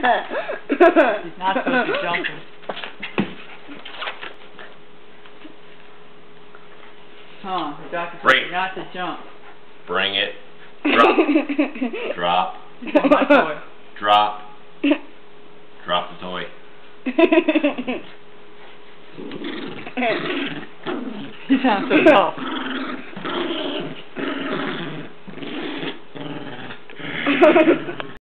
He's not supposed to jump. Huh, the doctor said not to jump. Bring it. Drop. Drop. This is my toy. Drop. Drop the toy. He sounds so tough.